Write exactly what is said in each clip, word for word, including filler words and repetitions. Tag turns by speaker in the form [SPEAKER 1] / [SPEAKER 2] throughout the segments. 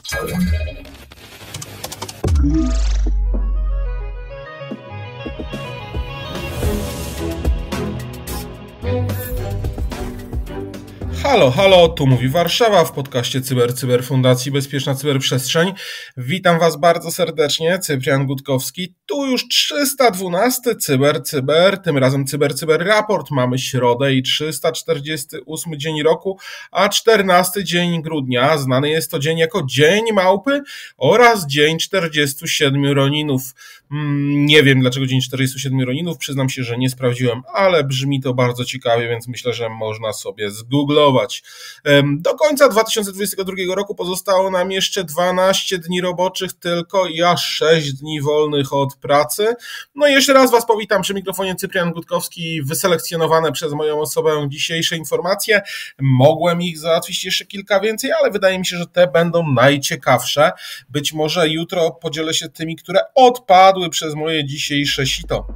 [SPEAKER 1] Halo, halo, tu mówi Warszawa w podcaście Cyber, Cyber Fundacji Bezpieczna Cyberprzestrzeń. Witam Was bardzo serdecznie, Cyprian Gutkowski. Tu już trzysta dwunasty Cyber, Cyber, tym razem Cyber, Cyber Raport. Mamy środę i trzysta czterdziesty ósmy dzień roku, a czternasty dzień grudnia. Znany jest to dzień jako Dzień Małpy oraz Dzień czterdziestu siedmiu Roninów. Nie wiem dlaczego Dzień czterdziestu siedmiu Roninów, przyznam się, że nie sprawdziłem, ale brzmi to bardzo ciekawie, więc myślę, że można sobie zgooglować. Do końca dwa tysiące dwudziestego drugiego roku pozostało nam jeszcze dwanaście dni roboczych tylko i aż sześć dni wolnych od pracy. No i jeszcze raz Was powitam przy mikrofonie Cyprian Gutkowski, wyselekcjonowane przez moją osobę dzisiejsze informacje. Mogłem ich załatwić jeszcze kilka więcej, ale wydaje mi się, że te będą najciekawsze. Być może jutro podzielę się tymi, które odpadły przez moje dzisiejsze sito.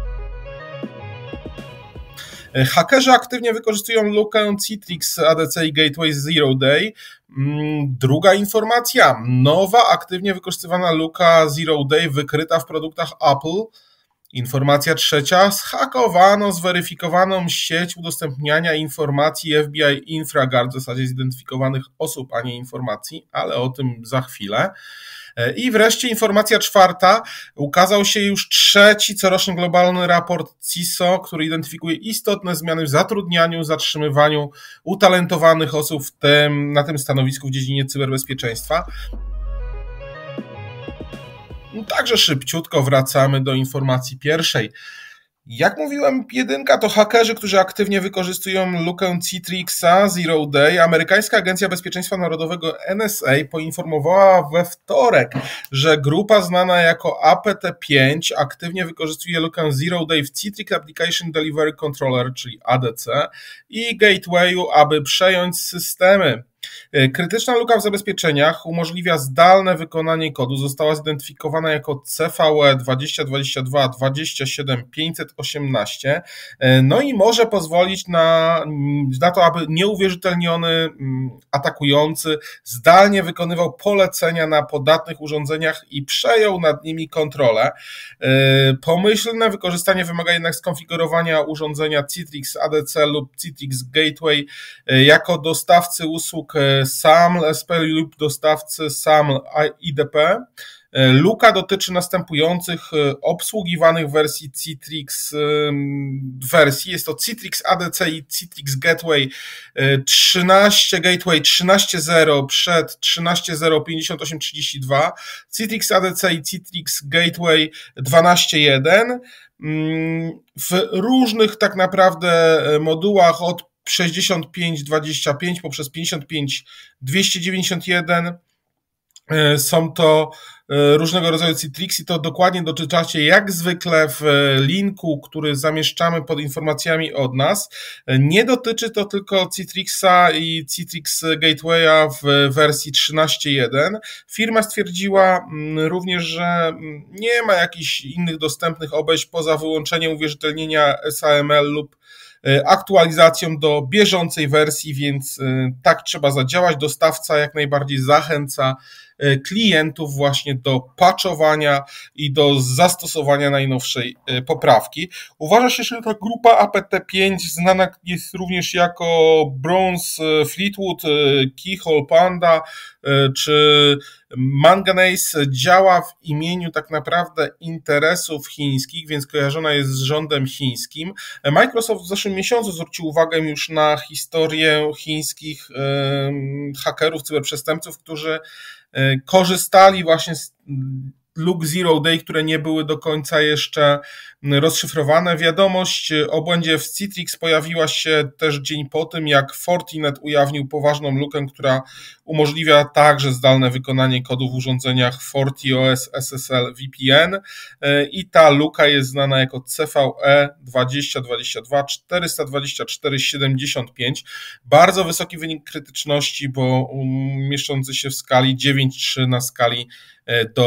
[SPEAKER 1] Hakerzy aktywnie wykorzystują lukę Citrix A D C i Gateway Zero Day. Druga informacja. Nowa, aktywnie wykorzystywana luka Zero Day wykryta w produktach Apple. Informacja trzecia. Zhakowano zweryfikowaną sieć udostępniania informacji F B I InfraGard w zasadzie zidentyfikowanych osób, a nie informacji, ale o tym za chwilę. I wreszcie informacja czwarta. Ukazał się już trzeci coroczny globalny raport C I S O, który identyfikuje istotne zmiany w zatrudnianiu, zatrzymywaniu utalentowanych osób w tym, na tym stanowisku w dziedzinie cyberbezpieczeństwa. Także szybciutko wracamy do informacji pierwszej. Jak mówiłem, jedynka to hakerzy, którzy aktywnie wykorzystują lukę Citrixa Zero Day. Amerykańska Agencja Bezpieczeństwa Narodowego N S A poinformowała we wtorek, że grupa znana jako A P T pięć aktywnie wykorzystuje lukę Zero Day w Citrix Application Delivery Controller, czyli A D C, i Gatewayu, aby przejąć systemy. Krytyczna luka w zabezpieczeniach umożliwia zdalne wykonanie kodu. Została zidentyfikowana jako C V E dwadzieścia dwadzieścia dwa dwadzieścia siedem pięćset osiemnaście, no i może pozwolić na, na to, aby nieuwierzytelniony atakujący zdalnie wykonywał polecenia na podatnych urządzeniach i przejął nad nimi kontrolę. Pomyślne wykorzystanie wymaga jednak skonfigurowania urządzenia Citrix A D C lub Citrix Gateway jako dostawcy usług S A M L S P lub dostawcy S A M L I D P. Luka dotyczy następujących obsługiwanych wersji Citrix wersji. Jest to Citrix A D C i Citrix Gateway trzynaście, Gateway trzynaście zero przed trzynaście zero pięćdziesiąt osiem trzydzieści dwa, Citrix A D C i Citrix Gateway dwanaście jeden. W różnych tak naprawdę modułach od sześćdziesiąt pięć dwadzieścia pięć poprzez pięćdziesiąt pięć dwieście dziewięćdziesiąt jeden są to różnego rodzaju Citrix i to dokładnie doczytacie jak zwykle w linku, który zamieszczamy pod informacjami od nas. Nie dotyczy to tylko Citrixa i Citrix Gatewaya w wersji trzynaście jeden. Firma stwierdziła również, że nie ma jakichś innych dostępnych obejść poza wyłączeniem uwierzytelnienia S A M L lub aktualizacją do bieżącej wersji, więc tak trzeba zadziałać. Dostawca jak najbardziej zachęca klientów właśnie do patchowania i do zastosowania najnowszej poprawki. Uważa się, że ta grupa A P T pięć znana jest również jako Bronze Fleetwood, Keyhole Panda czy Manganese. Działa w imieniu tak naprawdę interesów chińskich, więc kojarzona jest z rządem chińskim. Microsoft w zeszłym miesiącu zwrócił uwagę już na historię chińskich hakerów, cyberprzestępców, którzy korzystali właśnie z luk Zero Day, które nie były do końca jeszcze rozszyfrowane. Wiadomość o błędzie w Citrix pojawiła się też dzień po tym, jak Fortinet ujawnił poważną lukę, która umożliwia także zdalne wykonanie kodu w urządzeniach FortiOS S S L V P N i ta luka jest znana jako C V E dwadzieścia dwadzieścia dwa czterysta dwadzieścia cztery siedemdziesiąt pięć. Bardzo wysoki wynik krytyczności, bo mieszczący się w skali dziewięć trzy na skali do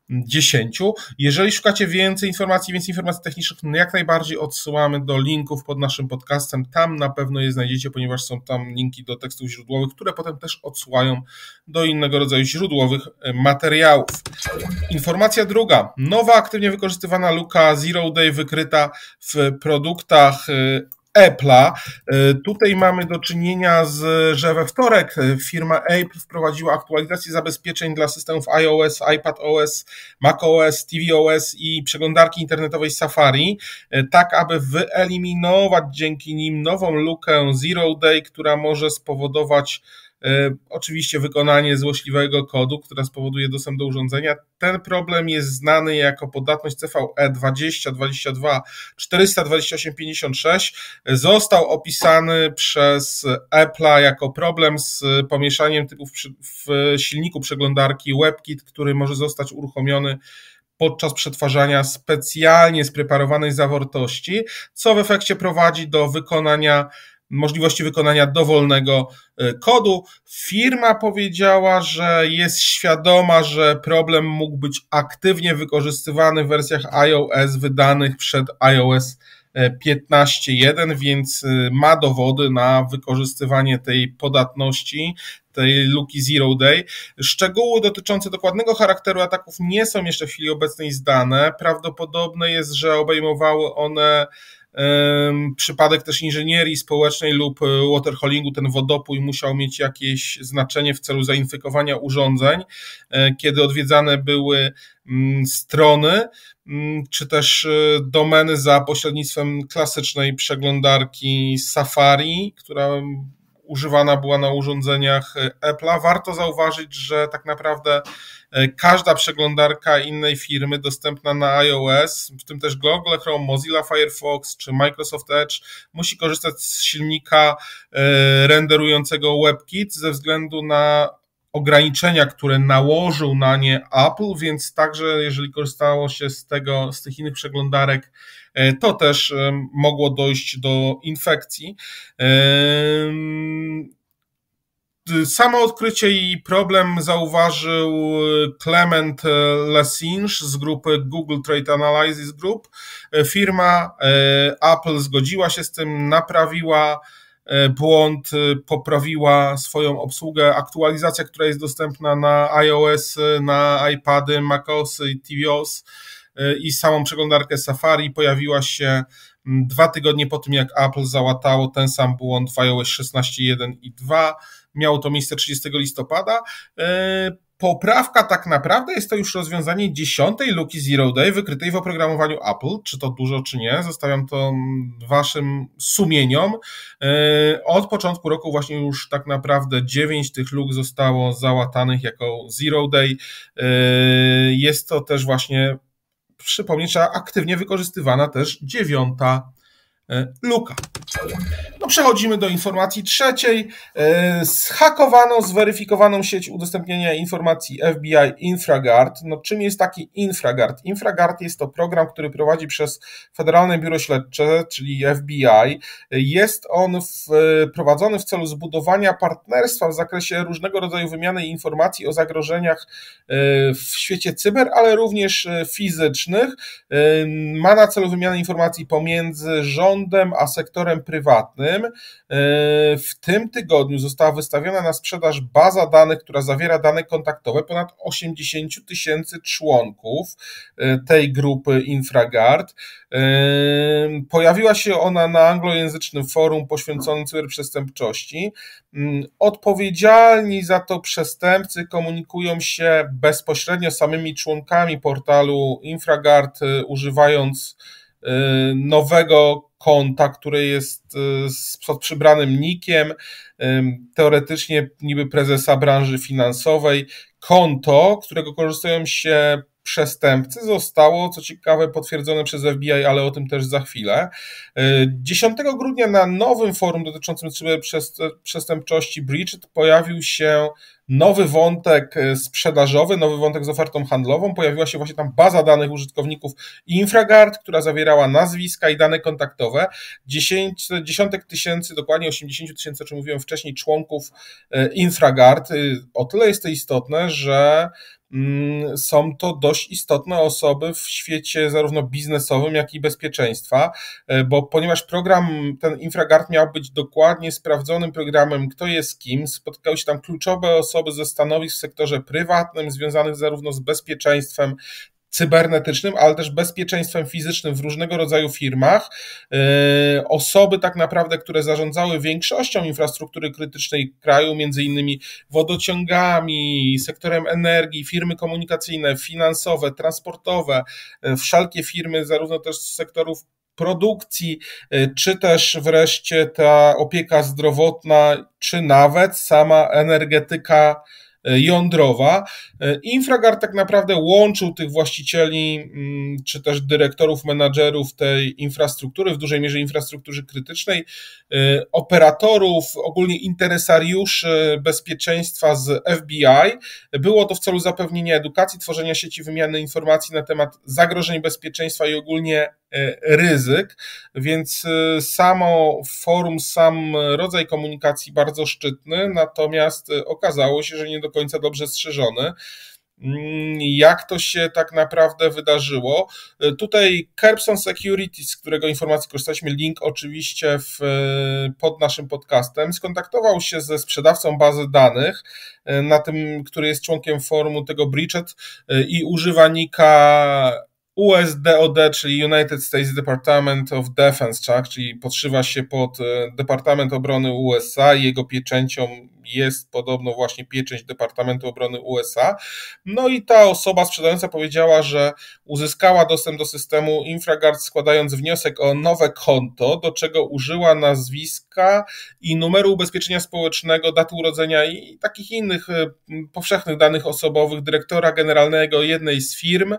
[SPEAKER 1] dziesięciu. Jeżeli szukacie więcej informacji, więcej informacji technicznych, no jak najbardziej odsyłamy do linków pod naszym podcastem. Tam na pewno je znajdziecie, ponieważ są tam linki do tekstów źródłowych, które potem też odsyłają do innego rodzaju źródłowych materiałów. Informacja druga. Nowa, aktywnie wykorzystywana luka Zero Day wykryta w produktach Apple'a. Tutaj mamy do czynienia z, że we wtorek firma Apple wprowadziła aktualizację zabezpieczeń dla systemów iOS, iPadOS, macOS, tvOS i przeglądarki internetowej Safari, tak aby wyeliminować dzięki nim nową lukę Zero Day, która może spowodować oczywiście wykonanie złośliwego kodu, która spowoduje dostęp do urządzenia. Ten problem jest znany jako podatność C V E dwadzieścia dwadzieścia dwa czterysta dwadzieścia osiem pięćdziesiąt sześć. Został opisany przez Apple'a jako problem z pomieszaniem typów w silniku przeglądarki WebKit, który może zostać uruchomiony podczas przetwarzania specjalnie spreparowanej zawartości, co w efekcie prowadzi do wykonania możliwości wykonania dowolnego kodu. Firma powiedziała, że jest świadoma, że problem mógł być aktywnie wykorzystywany w wersjach iOS wydanych przed iOS piętnaście jeden, więc ma dowody na wykorzystywanie tej podatności, tej luki Zero Day. Szczegóły dotyczące dokładnego charakteru ataków nie są jeszcze w chwili obecnej znane. Prawdopodobne jest, że obejmowały one przypadek też inżynierii społecznej lub waterholingu. Ten wodopój musiał mieć jakieś znaczenie w celu zainfekowania urządzeń, kiedy odwiedzane były strony, czy też domeny za pośrednictwem klasycznej przeglądarki Safari, która używana była na urządzeniach Apple'a. Warto zauważyć, że tak naprawdę każda przeglądarka innej firmy dostępna na iOS, w tym też Google Chrome, Mozilla Firefox czy Microsoft Edge, musi korzystać z silnika renderującego WebKit ze względu na ograniczenia, które nałożył na nie Apple, więc także jeżeli korzystało się z tego, z tych innych przeglądarek, to też mogło dojść do infekcji. Samo odkrycie i problem zauważył Clement Lessinge z grupy Google Trade Analysis Group. Firma Apple zgodziła się z tym, naprawiła błąd, poprawiła swoją obsługę. Aktualizacja, która jest dostępna na iOS, na iPady, macOS i tvOS i samą przeglądarkę Safari pojawiła się dwa tygodnie po tym, jak Apple załatało ten sam błąd w iOS szesnaście jeden i dwa. Miało to miejsce trzydziestego listopada. Poprawka tak naprawdę jest to już rozwiązanie dziesiątej luki Zero Day wykrytej w oprogramowaniu Apple. Czy to dużo, czy nie? Zostawiam to waszym sumieniom. Od początku roku właśnie już tak naprawdę dziewięć tych luk zostało załatanych jako Zero Day. Jest to też właśnie, przypomnieć, aktywnie wykorzystywana też dziewiąta luka. No, przechodzimy do informacji trzeciej. Zhakowano zweryfikowaną sieć udostępnienia informacji F B I InfraGard. No, czym jest taki InfraGard? InfraGard jest to program, który prowadzi przez Federalne Biuro Śledcze, czyli F B I. Jest on prowadzony w celu zbudowania partnerstwa w zakresie różnego rodzaju wymiany informacji o zagrożeniach w świecie cyber, ale również fizycznych. Ma na celu wymianę informacji pomiędzy rządem a sektorem prywatnym. W tym tygodniu została wystawiona na sprzedaż baza danych, która zawiera dane kontaktowe ponad osiemdziesięciu tysięcy członków tej grupy InfraGard. Pojawiła się ona na anglojęzycznym forum poświęconym cyberprzestępczości. Odpowiedzialni za to przestępcy komunikują się bezpośrednio z samymi członkami portalu InfraGard, używając nowego konta, które jest pod przybranym nickiem, teoretycznie niby prezesa branży finansowej. Konto, którego korzystają się przestępcy, zostało, co ciekawe, potwierdzone przez F B I, ale o tym też za chwilę. dziesiątego grudnia na nowym forum dotyczącym cyberprzestępczości Breached pojawił się nowy wątek sprzedażowy, nowy wątek z ofertą handlową. Pojawiła się właśnie tam baza danych użytkowników InfraGard, która zawierała nazwiska i dane kontaktowe. Dziesięć, dziesiątek tysięcy, dokładnie osiemdziesięciu tysięcy, o czym mówiłem wcześniej, członków InfraGard. O tyle jest to istotne, że są to dość istotne osoby w świecie zarówno biznesowym, jak i bezpieczeństwa, bo ponieważ program, ten InfraGard miał być dokładnie sprawdzonym programem, kto jest kim, spotkały się tam kluczowe osoby ze stanowisk w sektorze prywatnym, związanych zarówno z bezpieczeństwem cybernetycznym, ale też bezpieczeństwem fizycznym w różnego rodzaju firmach. Osoby tak naprawdę, które zarządzały większością infrastruktury krytycznej kraju, między innymi wodociągami, sektorem energii, firmy komunikacyjne, finansowe, transportowe, wszelkie firmy, zarówno też z sektorów produkcji, czy też wreszcie ta opieka zdrowotna, czy nawet sama energetyka jądrowa. InfraGard tak naprawdę łączył tych właścicieli, czy też dyrektorów, menadżerów tej infrastruktury, w dużej mierze infrastruktury krytycznej, operatorów, ogólnie interesariuszy bezpieczeństwa z F B I. Było to w celu zapewnienia edukacji, tworzenia sieci wymiany informacji na temat zagrożeń bezpieczeństwa i ogólnie ryzyk, więc samo forum, sam rodzaj komunikacji bardzo szczytny, natomiast okazało się, że nie do końca dobrze strzeżony. Jak to się tak naprawdę wydarzyło? Tutaj Kerbson Security, z którego informacji korzystaliśmy, link oczywiście w, pod naszym podcastem, skontaktował się ze sprzedawcą bazy danych, na tym, który jest członkiem forumu tego Breached i używa nika U S D O D, czyli United States Department of Defense, tak? Czyli podszywa się pod Departament Obrony U S A i jego pieczęcią jest podobno właśnie pieczęć Departamentu Obrony U S A. No i ta osoba sprzedająca powiedziała, że uzyskała dostęp do systemu InfraGard składając wniosek o nowe konto, do czego użyła nazwiska i numeru ubezpieczenia społecznego, daty urodzenia i takich innych powszechnych danych osobowych dyrektora generalnego jednej z firm,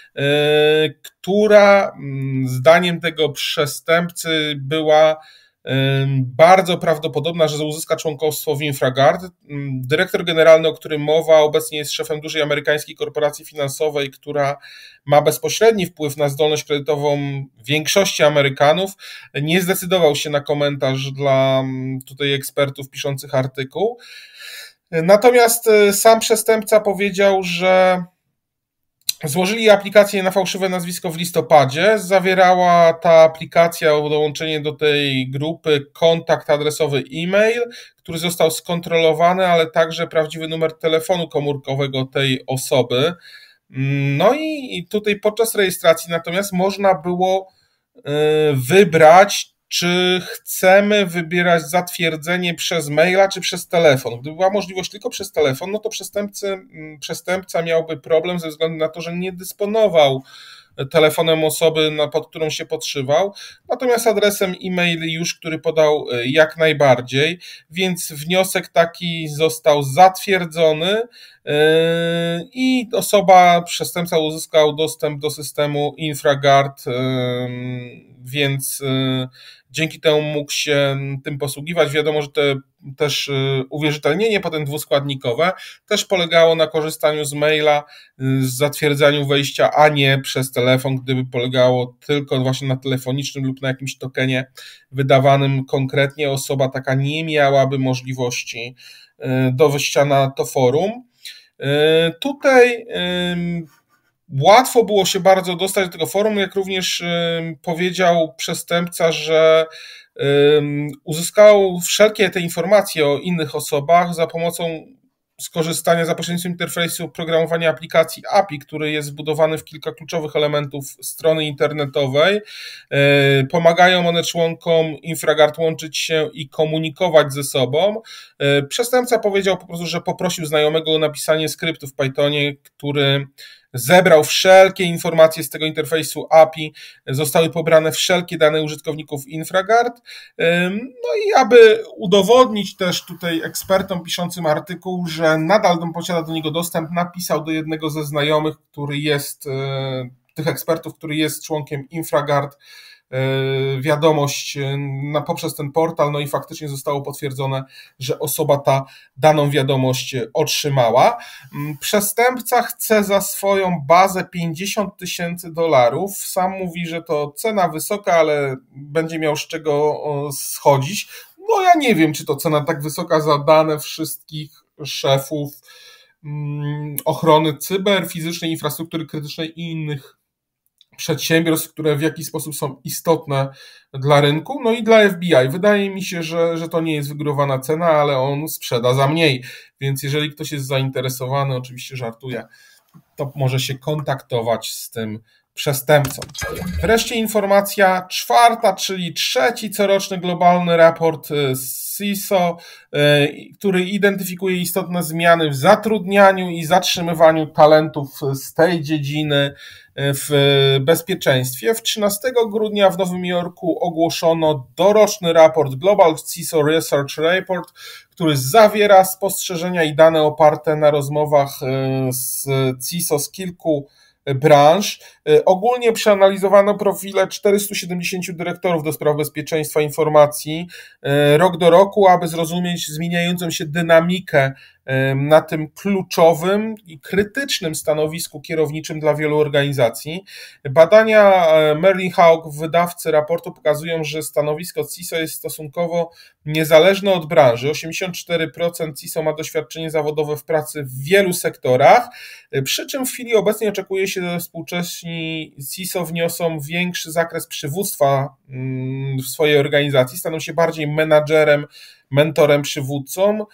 [SPEAKER 1] która zdaniem tego przestępcy była bardzo prawdopodobna, że uzyska członkostwo w InfraGard. Dyrektor generalny, o którym mowa, obecnie jest szefem dużej amerykańskiej korporacji finansowej, która ma bezpośredni wpływ na zdolność kredytową większości Amerykanów. Nie zdecydował się na komentarz dla tutaj ekspertów piszących artykuł. Natomiast sam przestępca powiedział, że złożyli aplikację na fałszywe nazwisko w listopadzie. Zawierała ta aplikacja dołączenie do tej grupy kontakt adresowy e-mail, który został skontrolowany, ale także prawdziwy numer telefonu komórkowego tej osoby. No i tutaj podczas rejestracji natomiast można było wybrać, czy chcemy wybierać zatwierdzenie przez maila, czy przez telefon. Gdyby była możliwość tylko przez telefon, no to przestępcy, przestępca miałby problem ze względu na to, że nie dysponował telefonem osoby, pod którą się podszywał, natomiast adresem e-mail już, który podał, jak najbardziej, więc wniosek taki został zatwierdzony i osoba, przestępca uzyskał dostęp do systemu InfraGard, więc dzięki temu mógł się tym posługiwać. Wiadomo, że te też uwierzytelnienie potem dwuskładnikowe też polegało na korzystaniu z maila, z zatwierdzaniu wejścia, a nie przez telefon, gdyby polegało tylko właśnie na telefonicznym lub na jakimś tokenie wydawanym konkretnie, osoba taka nie miałaby możliwości do wejścia na to forum. Tutaj łatwo było się bardzo dostać do tego forum, jak również powiedział przestępca, że uzyskał wszelkie te informacje o innych osobach za pomocą skorzystania za pośrednictwem interfejsu programowania aplikacji A P I, który jest wbudowany w kilka kluczowych elementów strony internetowej. Pomagają one członkom InfraGard łączyć się i komunikować ze sobą. Przestępca powiedział po prostu, że poprosił znajomego o napisanie skryptu w Pythonie, który zebrał wszelkie informacje z tego interfejsu A P I, zostały pobrane wszelkie dane użytkowników InfraGard. No i aby udowodnić też tutaj ekspertom piszącym artykuł, że nadal posiada do niego dostęp, napisał do jednego ze znajomych, który jest, tych ekspertów, który jest członkiem InfraGard, wiadomość na, poprzez ten portal, no i faktycznie zostało potwierdzone, że osoba ta daną wiadomość otrzymała. Przestępca chce za swoją bazę pięćdziesiąt tysięcy dolarów. Sam mówi, że to cena wysoka, ale będzie miał z czego schodzić. No ja nie wiem, czy to cena tak wysoka za dane wszystkich szefów ochrony cyber, fizycznej infrastruktury krytycznej i innych przedsiębiorstw, które w jakiś sposób są istotne dla rynku, no i dla F B I. Wydaje mi się, że, że to nie jest wygórowana cena, ale on sprzeda za mniej, więc jeżeli ktoś jest zainteresowany, oczywiście żartuję, to może się kontaktować z tym przestępcą. Wreszcie informacja czwarta, czyli trzeci coroczny globalny raport C I S O, który identyfikuje istotne zmiany w zatrudnianiu i zatrzymywaniu talentów z tej dziedziny w bezpieczeństwie. W trzynastego grudnia w Nowym Jorku ogłoszono doroczny raport Global C I S O Research Report, który zawiera spostrzeżenia i dane oparte na rozmowach z C I S O z kilku branż. Ogólnie przeanalizowano profile czterystu siedemdziesięciu dyrektorów do spraw bezpieczeństwa informacji rok do roku, aby zrozumieć zmieniającą się dynamikę na tym kluczowym i krytycznym stanowisku kierowniczym dla wielu organizacji. Badania Merlin Hawk, wydawcy raportu, pokazują, że stanowisko C I S O jest stosunkowo niezależne od branży. osiemdziesiąt cztery procent C I S O ma doświadczenie zawodowe w pracy w wielu sektorach, przy czym w chwili obecnej oczekuje się, że współcześni C I S O wniosą większy zakres przywództwa w swojej organizacji, staną się bardziej menadżerem, mentorem, przywódcą,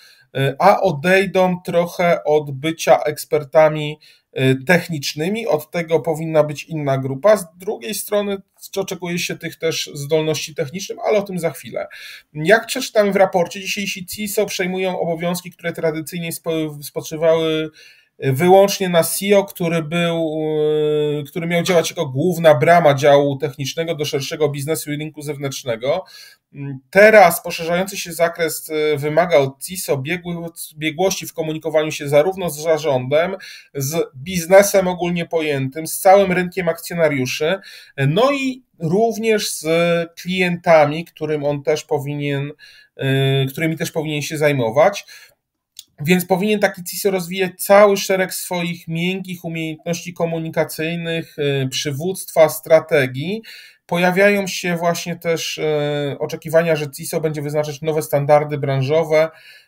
[SPEAKER 1] a odejdą trochę od bycia ekspertami technicznymi, od tego powinna być inna grupa. Z drugiej strony oczekuje się tych też zdolności technicznych, ale o tym za chwilę. Jak przeczytamy w raporcie, dzisiejsi C I S O przejmują obowiązki, które tradycyjnie spoczywały wyłącznie na C I O, który był, który miał działać jako główna brama działu technicznego do szerszego biznesu i rynku zewnętrznego. Teraz poszerzający się zakres wymaga od C I S O biegłości w komunikowaniu się zarówno z zarządem, z biznesem ogólnie pojętym, z całym rynkiem akcjonariuszy, no i również z klientami, którym on też powinien, którymi też powinien się zajmować. Więc powinien taki C I S O rozwijać cały szereg swoich miękkich umiejętności komunikacyjnych, przywództwa, strategii. Pojawiają się właśnie też oczekiwania, że C I S O będzie wyznaczać nowe standardy branżowe,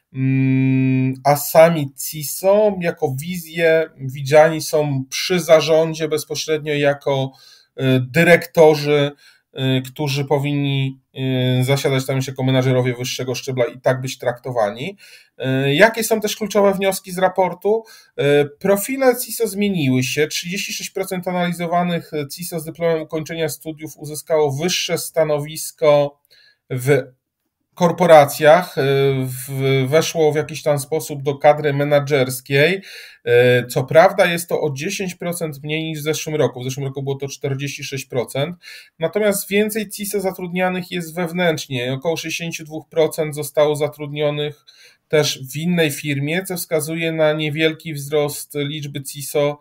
[SPEAKER 1] a sami C I S O jako wizje widziani są przy zarządzie bezpośrednio jako dyrektorzy, którzy powinni zasiadać tam jako menadżerowie wyższego szczebla i tak być traktowani. Jakie są też kluczowe wnioski z raportu? Profile C I S O zmieniły się. trzydzieści sześć procent analizowanych C I S O z dyplomem ukończenia studiów uzyskało wyższe stanowisko w korporacjach, weszło w jakiś tam sposób do kadry menadżerskiej. Co prawda jest to o dziesięć procent mniej niż w zeszłym roku. W zeszłym roku było to czterdzieści sześć procent. Natomiast więcej C I S O zatrudnianych jest wewnętrznie. Około sześćdziesiąt dwa procent zostało zatrudnionych też w innej firmie, co wskazuje na niewielki wzrost liczby C I S O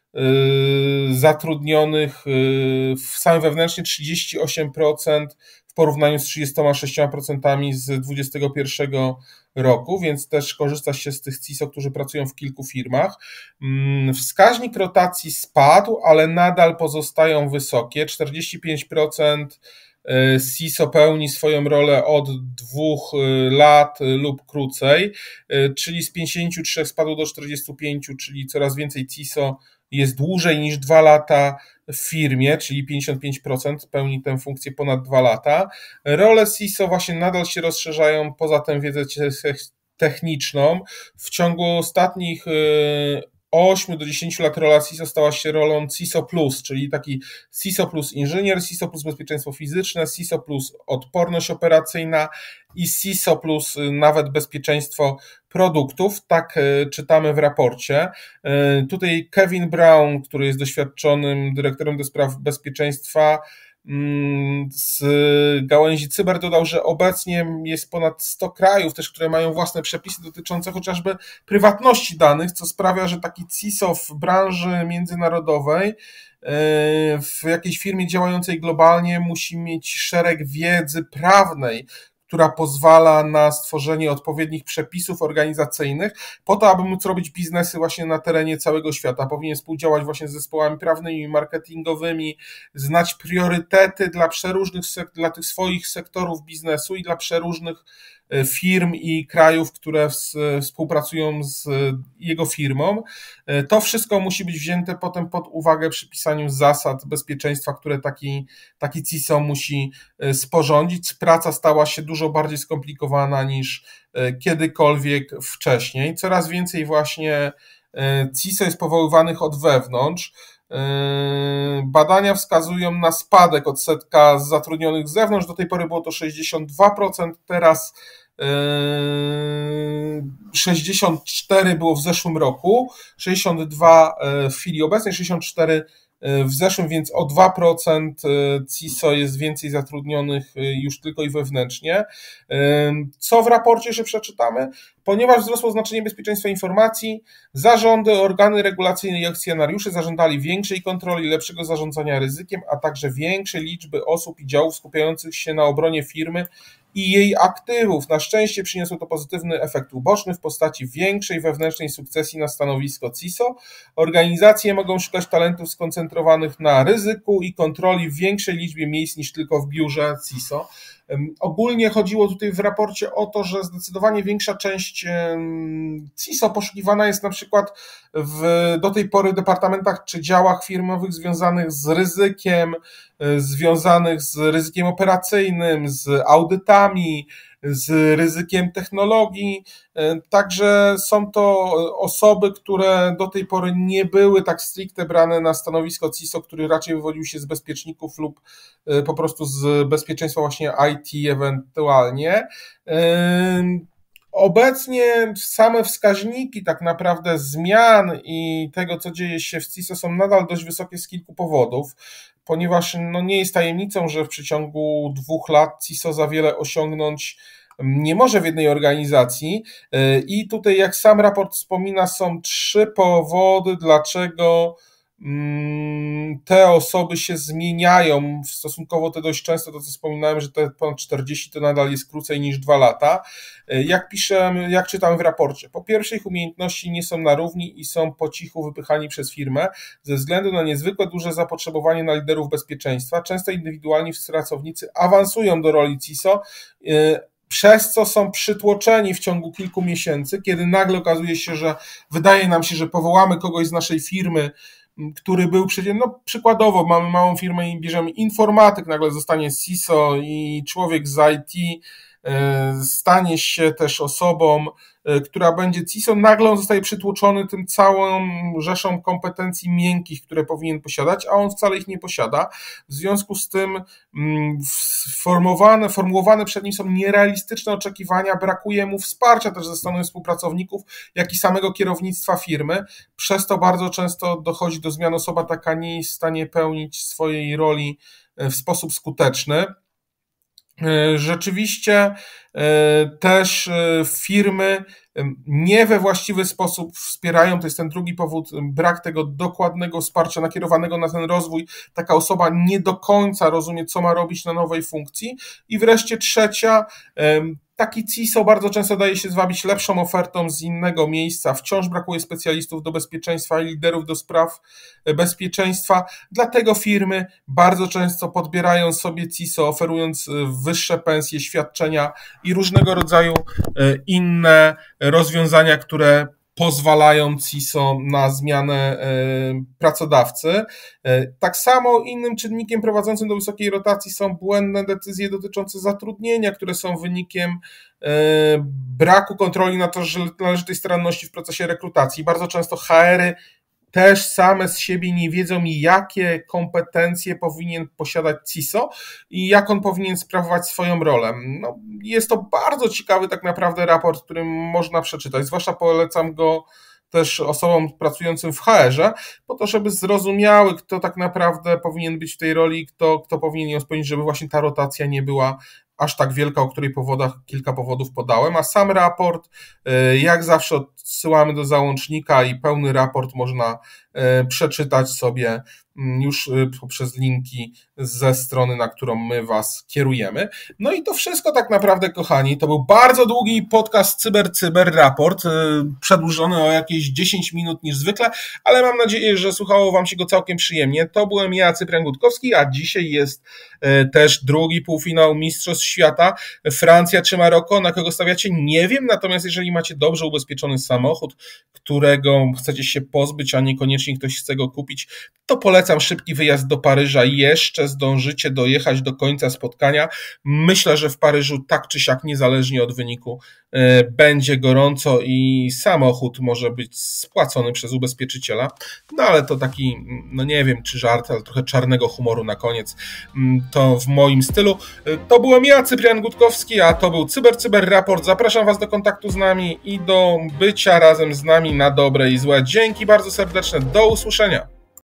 [SPEAKER 1] zatrudnionych w samym wewnętrznie, trzydzieści osiem procent w porównaniu z trzydziestoma sześcioma procentami z dwudziestego pierwszego roku, więc też korzysta się z tych C I S O, którzy pracują w kilku firmach. Wskaźnik rotacji spadł, ale nadal pozostają wysokie. czterdzieści pięć procent C I S O pełni swoją rolę od dwóch lat lub krócej, czyli z pięćdziesięciu trzech spadło do czterdziestu pięciu, czyli coraz więcej C I S O jest dłużej niż dwa lata w firmie, czyli pięćdziesiąt pięć procent pełni tę funkcję ponad dwa lata. Role C I S O właśnie nadal się rozszerzają poza tę wiedzę techniczną. W ciągu ostatnich ośmiu do dziesięciu lat rola C I S O stała się rolą C I S O plus, czyli taki C I S O plus inżynier, C I S O plus bezpieczeństwo fizyczne, C I S O plus odporność operacyjna i C I S O plus nawet bezpieczeństwo produktów. Tak czytamy w raporcie. Tutaj Kevin Brown, który jest doświadczonym dyrektorem do spraw bezpieczeństwa z gałęzi cyber, dodał, że obecnie jest ponad sto krajów też, które mają własne przepisy dotyczące chociażby prywatności danych, co sprawia, że taki C I S O w branży międzynarodowej w jakiejś firmie działającej globalnie musi mieć szereg wiedzy prawnej, która pozwala na stworzenie odpowiednich przepisów organizacyjnych po to, aby móc robić biznesy właśnie na terenie całego świata. Powinien współdziałać właśnie z zespołami prawnymi, marketingowymi, znać priorytety dla przeróżnych, dla tych swoich sektorów biznesu i dla przeróżnych firm i krajów, które współpracują z jego firmą. To wszystko musi być wzięte potem pod uwagę przy pisaniu zasad bezpieczeństwa, które taki, taki C I S O musi sporządzić. Praca stała się dużo bardziej skomplikowana niż kiedykolwiek wcześniej. Coraz więcej właśnie C I S O jest powoływanych od wewnątrz. Badania wskazują na spadek odsetka zatrudnionych z zewnątrz. Do tej pory było to sześćdziesiąt dwa procent, teraz sześćdziesiąt cztery procent było w zeszłym roku, sześćdziesiąt dwa procent w chwili obecnej, sześćdziesiąt cztery procent w zeszłym, więc o dwa procent C I S O jest więcej zatrudnionych już tylko i wewnętrznie. Co w raporcie jeszcze przeczytamy? Ponieważ wzrosło znaczenie bezpieczeństwa informacji, zarządy, organy regulacyjne i akcjonariusze zażądali większej kontroli, lepszego zarządzania ryzykiem, a także większej liczby osób i działów skupiających się na obronie firmy i jej aktywów. Na szczęście przyniosło to pozytywny efekt uboczny w postaci większej wewnętrznej sukcesji na stanowisko C I S O. Organizacje mogą szukać talentów skoncentrowanych na ryzyku i kontroli w większej liczbie miejsc niż tylko w biurze C I S O. Ogólnie chodziło tutaj w raporcie o to, że zdecydowanie większa część C I S O poszukiwana jest na przykład w do tej pory departamentach czy działach firmowych związanych z ryzykiem, związanych z ryzykiem operacyjnym, z audytami, z ryzykiem technologii. Także są to osoby, które do tej pory nie były tak stricte brane na stanowisko C I S O, który raczej wywodził się z bezpieczników lub po prostu z bezpieczeństwa właśnie I T ewentualnie. Obecnie same wskaźniki tak naprawdę zmian i tego, co dzieje się w C I S O, są nadal dość wysokie z kilku powodów, ponieważ no nie jest tajemnicą, że w przeciągu dwóch lat C I S O za wiele osiągnąć nie może w jednej organizacji i tutaj, jak sam raport wspomina, są trzy powody, dlaczego te osoby się zmieniają stosunkowo te dość często, to co wspominałem, że te ponad czterdzieści to nadal jest krócej niż dwa lata. Jak piszemy, jak czytamy w raporcie, po pierwsze ich umiejętności nie są na równi i są po cichu wypychani przez firmę ze względu na niezwykle duże zapotrzebowanie na liderów bezpieczeństwa. Często indywidualni pracownicy awansują do roli C I S O, przez co są przytłoczeni w ciągu kilku miesięcy, kiedy nagle okazuje się, że wydaje nam się, że powołamy kogoś z naszej firmy, który był przecież, no przykładowo mamy małą firmę i bierzemy informatyk, nagle zostanie C I S O i człowiek z I T stanie się też osobą, która będzie C I S O, nagle on zostaje przytłoczony tym całą rzeszą kompetencji miękkich, które powinien posiadać, a on wcale ich nie posiada. W związku z tym sformułowane, formułowane przed nim są nierealistyczne oczekiwania, brakuje mu wsparcia też ze strony współpracowników, jak i samego kierownictwa firmy. Przez to bardzo często dochodzi do zmian, osoba taka nie jest w stanie pełnić swojej roli w sposób skuteczny. Rzeczywiście też firmy nie we właściwy sposób wspierają, to jest ten drugi powód, brak tego dokładnego wsparcia nakierowanego na ten rozwój. Taka osoba nie do końca rozumie, co ma robić na nowej funkcji. I wreszcie trzecia, taki C I S O bardzo często daje się zwabić lepszą ofertą z innego miejsca. Wciąż brakuje specjalistów do bezpieczeństwa i liderów do spraw bezpieczeństwa. Dlatego firmy bardzo często podbierają sobie C I S O, oferując wyższe pensje, świadczenia i różnego rodzaju inne rozwiązania, które pozwalają C I S O na zmianę pracodawcy. Tak samo innym czynnikiem prowadzącym do wysokiej rotacji są błędne decyzje dotyczące zatrudnienia, które są wynikiem braku kontroli na to, że należytej staranności w procesie rekrutacji. Bardzo często H R-y też same z siebie nie wiedzą, jakie kompetencje powinien posiadać C I S O i jak on powinien sprawować swoją rolę. No, jest to bardzo ciekawy tak naprawdę raport, który można przeczytać, zwłaszcza polecam go też osobom pracującym w H R-ze, po to, żeby zrozumiały, kto tak naprawdę powinien być w tej roli, kto, kto powinien ją spełnić, żeby właśnie ta rotacja nie była aż tak wielka, o której powodach, kilka powodów podałem, a sam raport, jak zawsze odsyłamy do załącznika i pełny raport można przeczytać sobie już poprzez linki ze strony, na którą my Was kierujemy. No i to wszystko tak naprawdę, kochani. To był bardzo długi podcast Cyber Cyber Raport, przedłużony o jakieś dziesięć minut niż zwykle, ale mam nadzieję, że słuchało Wam się go całkiem przyjemnie. To byłem ja, Cyprian Gutkowski, a dzisiaj jest też drugi półfinał Mistrzostw Świata. Francja czy Maroko, na kogo stawiacie? Nie wiem, natomiast jeżeli macie dobrze ubezpieczony samochód, którego chcecie się pozbyć, a niekoniecznie ktoś chce go kupić, to polecam szybki wyjazd do Paryża. Jeszcze zdążycie dojechać do końca spotkania. Myślę, że w Paryżu tak czy siak, niezależnie od wyniku, będzie gorąco i samochód może być spłacony przez ubezpieczyciela. No ale to taki, no nie wiem czy żart, ale trochę czarnego humoru na koniec. To w moim stylu. To byłem ja, Cyprian Gutkowski, a to był Cyber Cyber Raport. Zapraszam Was do kontaktu z nami i do bycia razem z nami na dobre i złe. Dzięki bardzo serdeczne. Do usłyszenia.